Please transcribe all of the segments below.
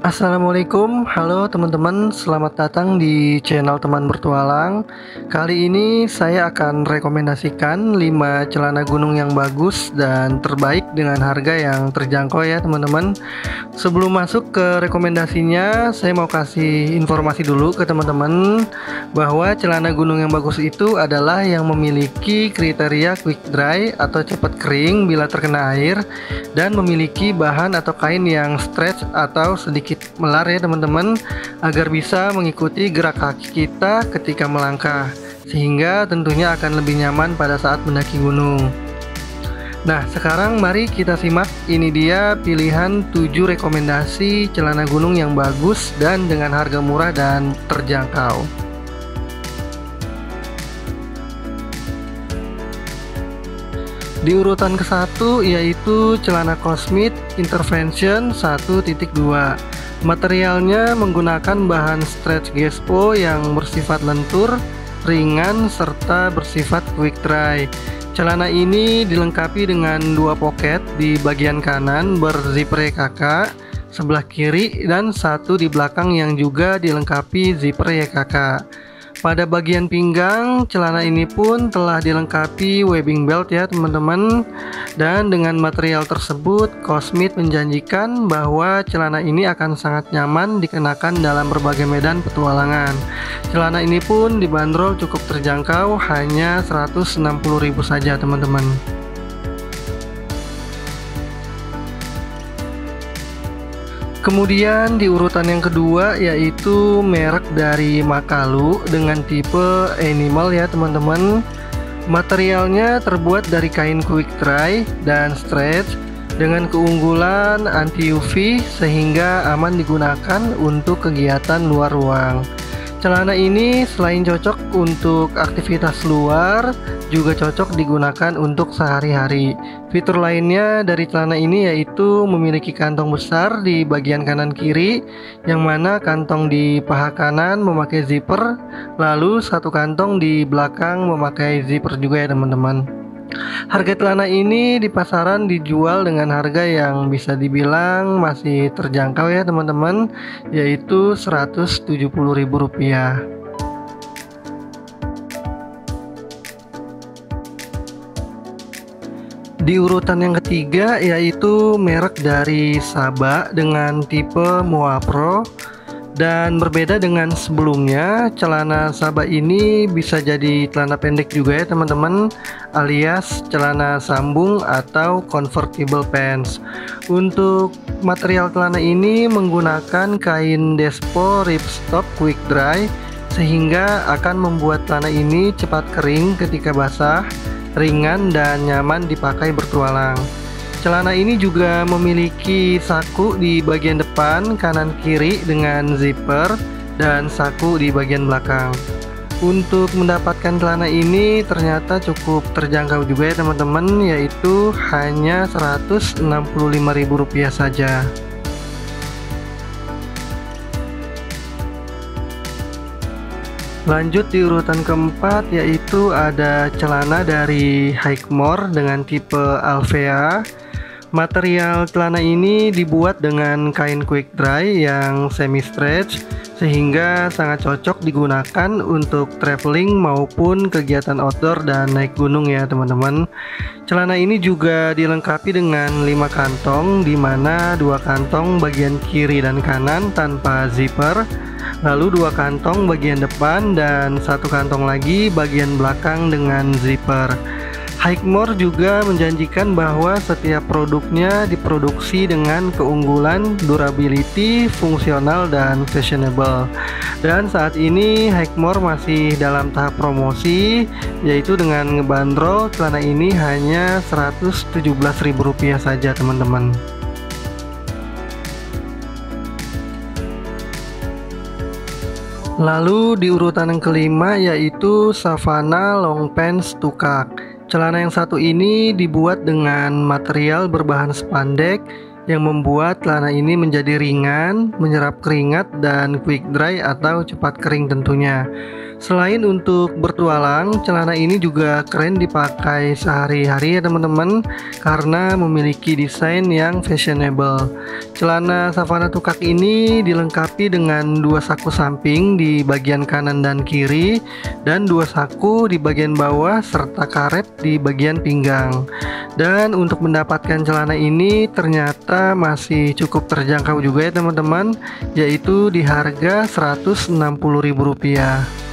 Assalamualaikum, halo teman-teman, selamat datang di channel Teman Bertualang. Kali ini saya akan rekomendasikan 5 celana gunung yang bagus dan terbaik dengan harga yang terjangkau ya teman-teman. Sebelum masuk ke rekomendasinya, saya mau kasih informasi dulu ke teman-teman bahwa celana gunung yang bagus itu adalah yang memiliki kriteria quick dry atau cepat kering bila terkena air, dan memiliki bahan atau kain yang stretch atau sedikit melar ya teman-teman, agar bisa mengikuti gerak kaki kita ketika melangkah, sehingga tentunya akan lebih nyaman pada saat mendaki gunung. Nah, sekarang mari kita simak, ini dia pilihan 7 rekomendasi celana gunung yang bagus dan dengan harga murah dan terjangkau. Di urutan ke-1 yaitu celana Cosmit Intervention 1.2. Materialnya menggunakan bahan stretch gespo yang bersifat lentur, ringan, serta bersifat quick dry. Celana ini dilengkapi dengan 2 pocket di bagian kanan berzipper YKK, sebelah kiri, dan 1 di belakang yang juga dilengkapi zipper YKK. Pada bagian pinggang, celana ini pun telah dilengkapi webbing belt ya teman-teman. Dan dengan material tersebut, Cosmit menjanjikan bahwa celana ini akan sangat nyaman dikenakan dalam berbagai medan petualangan. Celana ini pun dibanderol cukup terjangkau, hanya 160.000 saja teman-teman. Kemudian di urutan yang kedua yaitu merek dari Makalu dengan tipe animal ya teman-teman. Materialnya terbuat dari kain quick dry dan stretch dengan keunggulan anti UV sehingga aman digunakan untuk kegiatan luar ruang. Celana ini selain cocok untuk aktivitas luar, juga cocok digunakan untuk sehari-hari. Fitur lainnya dari celana ini yaitu memiliki kantong besar di bagian kanan kiri, yang mana kantong di paha kanan memakai zipper, lalu 1 kantong di belakang memakai zipper juga ya teman-teman. Harga celana ini di pasaran dijual dengan harga yang bisa dibilang masih terjangkau ya teman-teman, yaitu Rp170.000. Di urutan yang ketiga yaitu merek dari Saba dengan tipe Moa Pro. Dan berbeda dengan sebelumnya, celana Saba ini bisa jadi celana pendek juga ya teman-teman, alias celana sambung atau convertible pants. Untuk material celana ini menggunakan kain Despo Ripstop Quick Dry, sehingga akan membuat celana ini cepat kering ketika basah, ringan, dan nyaman dipakai bertualang. Celana ini juga memiliki saku di bagian depan kanan kiri dengan zipper dan saku di bagian belakang. Untuk mendapatkan celana ini ternyata cukup terjangkau juga ya teman-teman, yaitu hanya Rp165.000 saja. Lanjut di urutan keempat yaitu ada celana dari Hikemore dengan tipe Alvea. Material celana ini dibuat dengan kain quick dry yang semi stretch, sehingga sangat cocok digunakan untuk traveling maupun kegiatan outdoor dan naik gunung ya teman-teman. Celana ini juga dilengkapi dengan 5 kantong, di mana 2 kantong bagian kiri dan kanan tanpa zipper, lalu 2 kantong bagian depan, dan 1 kantong lagi bagian belakang dengan zipper. Hikemore juga menjanjikan bahwa setiap produknya diproduksi dengan keunggulan durability, fungsional, dan fashionable. Dan saat ini Hikemore masih dalam tahap promosi, yaitu dengan ngebanderol celana ini hanya Rp117.000 saja teman-teman. Lalu di urutan yang kelima yaitu Savana Long Pants Tukak. Celana yang satu ini dibuat dengan material berbahan spandek yang membuat celana ini menjadi ringan, menyerap keringat, dan quick dry atau cepat kering tentunya. Selain untuk bertualang, celana ini juga keren dipakai sehari-hari ya teman-teman, karena memiliki desain yang fashionable. Celana Savana Tukak ini dilengkapi dengan 2 saku samping di bagian kanan dan kiri, dan 2 saku di bagian bawah serta karet di bagian pinggang. Dan untuk mendapatkan celana ini ternyata masih cukup terjangkau juga ya teman-teman, yaitu di harga Rp160.000.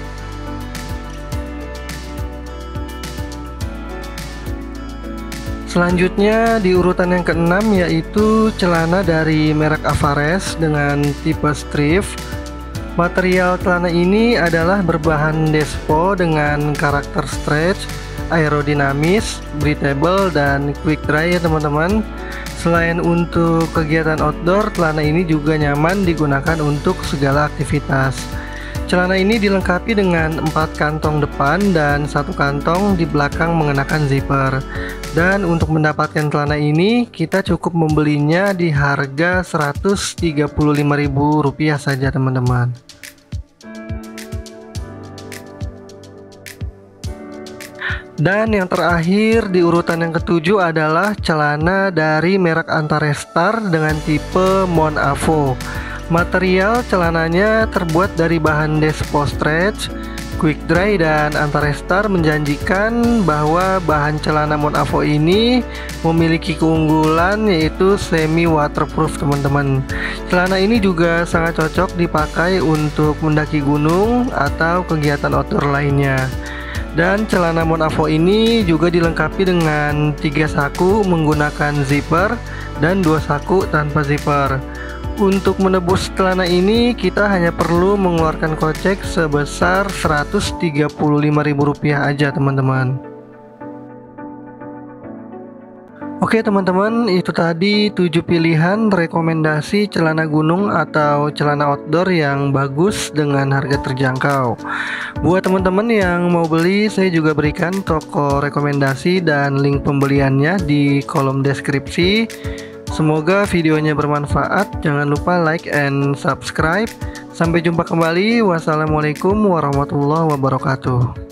Selanjutnya di urutan yang keenam yaitu celana dari merek Avares dengan tipe strift. Material celana ini adalah berbahan despo dengan karakter stretch, aerodinamis, breathable, dan quick dry ya teman-teman. Selain untuk kegiatan outdoor, celana ini juga nyaman digunakan untuk segala aktivitas. Celana ini dilengkapi dengan 4 kantong depan dan 1 kantong di belakang mengenakan zipper. Dan untuk mendapatkan celana ini kita cukup membelinya di harga Rp135.000 saja teman-teman. Dan yang terakhir di urutan yang ketujuh adalah celana dari merek Antarestar dengan tipe Mon Avo. Material celananya terbuat dari bahan despo stretch, quick dry, dan Antarestar menjanjikan bahwa bahan celana Mon Avo ini memiliki keunggulan yaitu semi waterproof teman-teman. Celana ini juga sangat cocok dipakai untuk mendaki gunung atau kegiatan outdoor lainnya. Dan celana Mon Avo ini juga dilengkapi dengan 3 saku menggunakan zipper dan 2 saku tanpa zipper. Untuk menebus celana ini kita hanya perlu mengeluarkan kocek sebesar Rp135.000 aja teman-teman. Oke teman-teman, itu tadi 7 pilihan rekomendasi celana gunung atau celana outdoor yang bagus dengan harga terjangkau. Buat teman-teman yang mau beli, saya juga berikan toko rekomendasi dan link pembeliannya di kolom deskripsi. Semoga videonya bermanfaat. Jangan lupa like and subscribe. Sampai jumpa kembali. Wassalamualaikum warahmatullahi wabarakatuh.